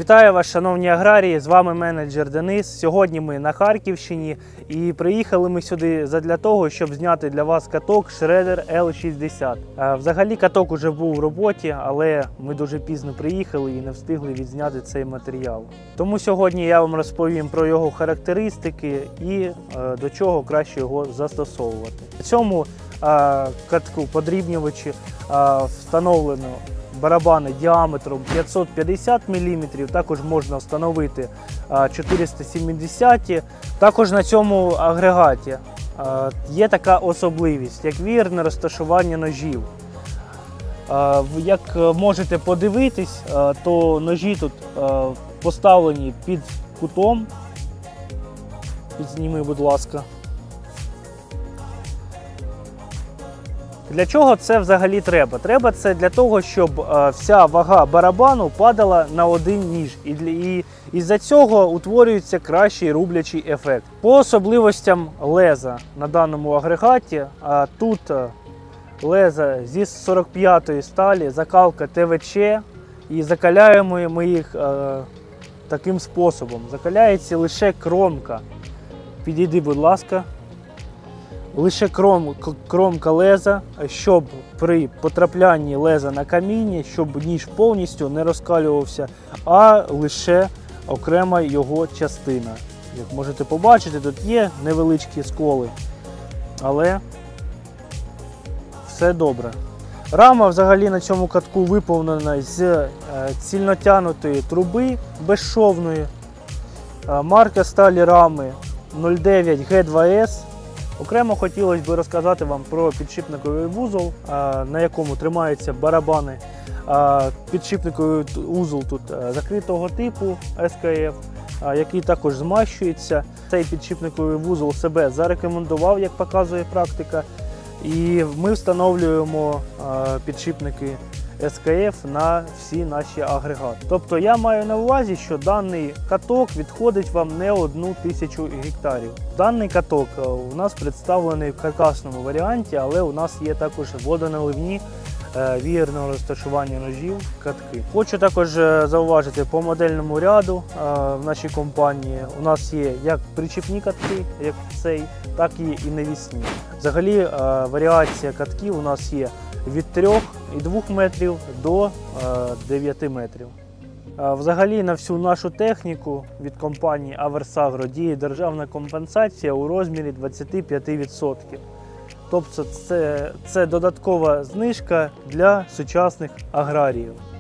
Вітаю вас, шановні аграрії, з вами менеджер Денис. Сьогодні ми на Харківщині і приїхали ми сюди задля того, щоб зняти для вас каток Shredder L60. Взагалі каток уже був в роботі, але ми дуже пізно приїхали і не встигли відзняти цей матеріал. Тому сьогодні я вам розповім про його характеристики і до чого краще його застосовувати. В цьому катку подрібнювачі встановлено барабани діаметром 550 мм, також можна встановити 470. Також на цьому агрегаті є така особливість, як вірне розташування ножів. Як можете подивитись, то ножі тут поставлені під кутом. Підзніми, будь ласка. Для чого це взагалі треба? Треба це для того, щоб вся вага барабану падала на один ніж. І із-за цього утворюється кращий рублячий ефект. По особливостям леза на даному агрегаті, тут леза зі 45-ї сталі, закалка ТВЧ, і закаляємо ми їх таким способом. Закаляється лише кромка. Підійди, будь ласка. Лише кромка леза, щоб при потраплянні леза на каміння, щоб ніж повністю не розкалювався, а лише окрема його частина. Як можете побачити, тут є невеличкі сколи, але все добре. Рама взагалі на цьому катку виповнена з цільнотянутої труби безшовної. Марка сталі рами 09 G2S. Окремо хотілося б розказати вам про підшипниковий вузол, на якому тримаються барабани. Підшипниковий вузол тут закритого типу СКФ, який також змащується. Цей підшипниковий вузол себе зарекомендував, як показує практика. І ми встановлюємо підшипники СКФ на всі наші агрегати. Тобто я маю на увазі, що даний каток відходить вам не 1000 гектарів. Даний каток у нас представлений в каркасному варіанті, але у нас є також водоналивні вієрного розташування ножів катки. Хочу також зауважити, по модельному ряду в нашій компанії у нас є як причіпні катки, як цей, так і навісні. Взагалі варіація катків у нас є від 3,2 метрів до 9 метрів. Взагалі на всю нашу техніку від компанії Аверсагро діє державна компенсація у розмірі 25%. Тобто це додаткова знижка для сучасних аграріїв.